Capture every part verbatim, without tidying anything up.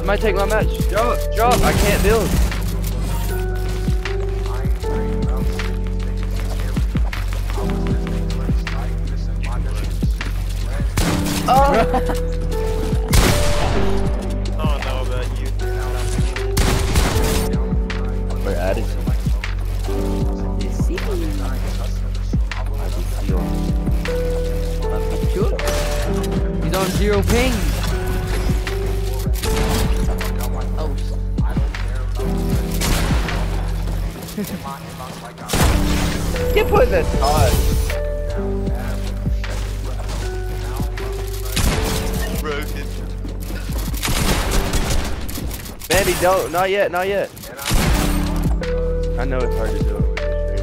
might take my match. Drop, drop. I can't build. Oh. Oh no, but you. We're at it. You see? He's on zero ping. Oh. Get put that dodge. Broken. Mandy, don't. Not yet. Not yet. I know it's hard to do it with this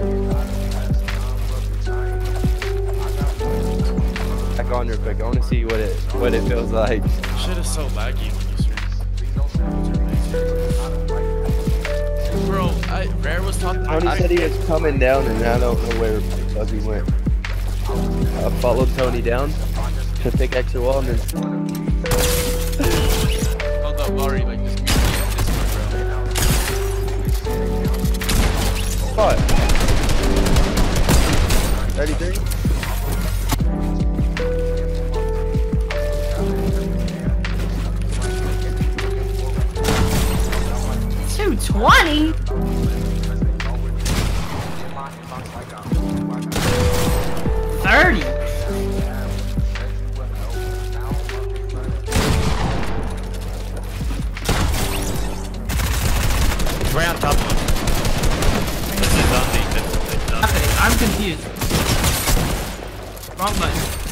stream. Back on real quick. I want to see what it what it feels like. Shit is so laggy when you stream. Bro, I Rare was talking. Tony I, said he was coming down, and I don't know where the fuck he went. I followed Tony down to pick extra wall, and then. Hold up, Laurie, like just mute me on Discord, bro. What? thirty-three? two twenty? thirty? It's right on top of him. This is on defense. It's on Okay, I'm confused. Wrong button.